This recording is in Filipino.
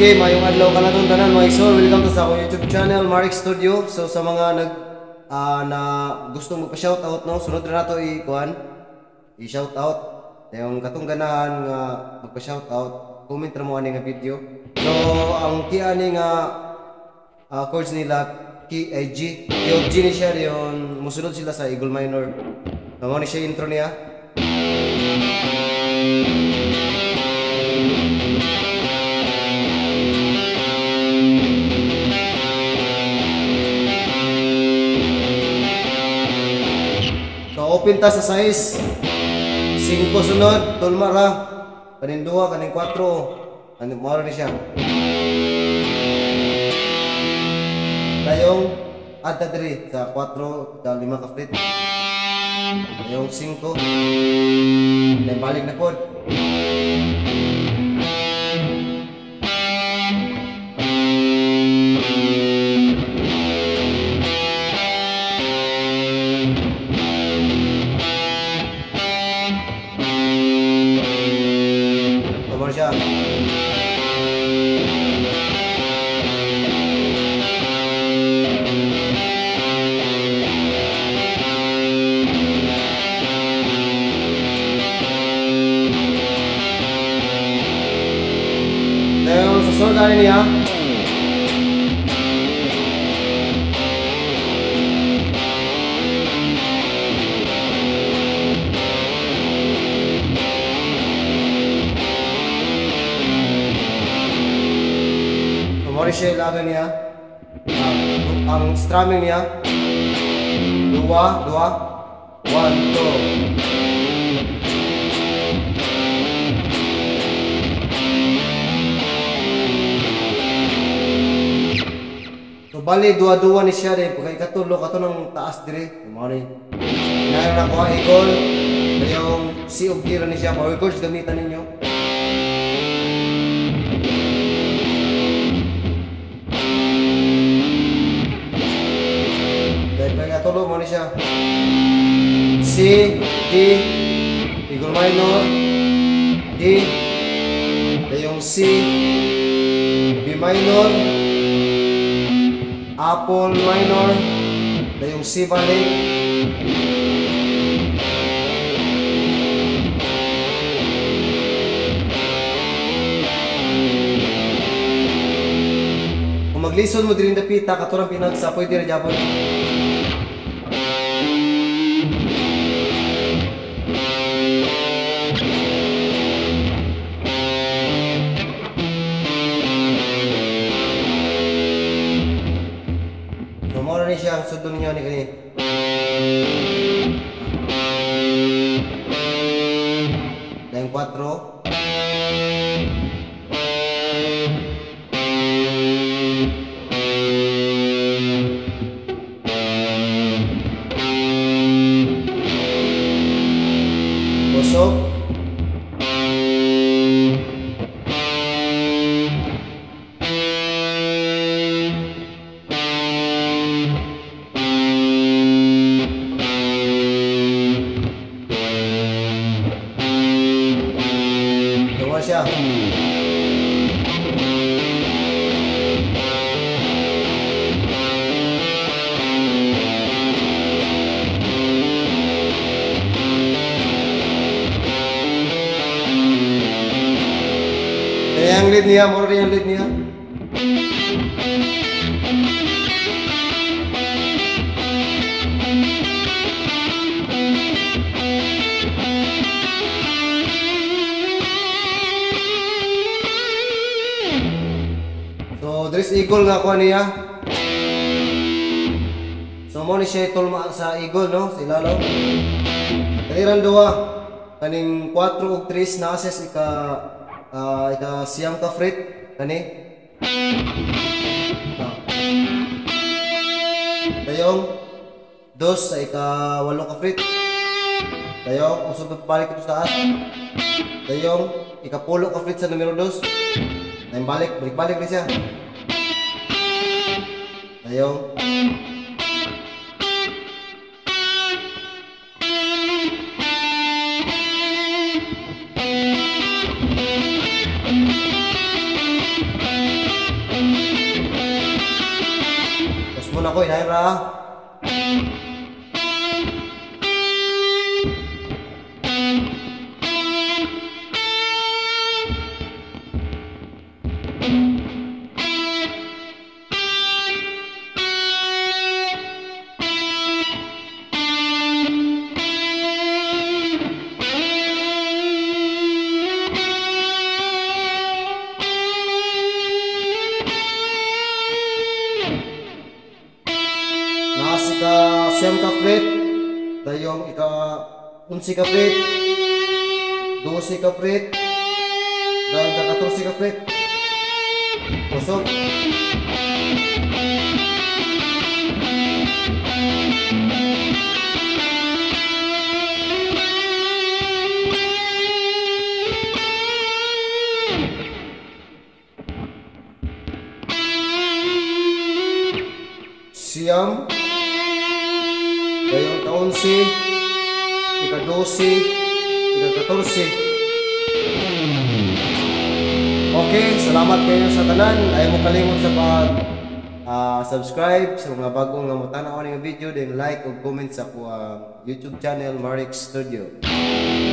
Okay, mayong adlaw ka na itong tanan mga isol. Welcome to sa akong YouTube channel, Marek Studio. So sa mga na gustong magpa-shoutout, no? Sunod na nato i-shoutout. Yung katong ganahan nga magpa-shoutout, comment ra mo ani nga video. So ang kiani nga chords nila key ay G. Yung G ni siya yon musunod sila sa Eagle minor. Mao ni siya intro niya. Open ta sa size 5 sunod, tulma ra kaning 2, kaning 4 ano maro ni siya dayong adta diri sa 4 sa 5 ka fret dayong 5 then balik na pod siya. Then susunod na niya. Mori siya ilagan niya. Ang strumming niya 2, 2 1, 2. So bali 2-2 ni siya rin. Pagka ikatulo kato ng taas dire. Mori. Ngayon ako eagle. Yung C of D ni siya. Power chords gamitan ninyo. Tulo mo ni siya C, D, Eagle minor, D, yung C, B minor, Apple minor, yung C balik, kung maglisod mo din na pita katurang pinagsa pwede rin Japon. Mora ni siya ang sudon niya ni kani. Dahil 4. Busog. Siya. Yang lead niya, more yang lead niya. So, there's eagle nga kuha niya. So, mo ni siya tulma sa eagle, no? Sa ilalaw. Kaniran 2. Kaning 4 ug 3 na access ika siyam ka fret. Kani. Dayong 2 sa ika 8 ka fret. Dayong usog balik ito sa taas. Dayong ika 10 ka fret sa numero 2. Dayong balik na siya. Dayong muna ko, inahin ra. Siyam ka fret, dayong ika 11 ka fret, 12 ka fret, dayong ka 14 ka fret. Pusok. Siyam. Dayong ka-11, ika-12, ika-14. Okay, salamat kayo sa tanan. Ayaw mo kalimot sa pag-subscribe sa mga bagong nga mutanaw ng video, then like o comment sa YouTube channel Marix Studio.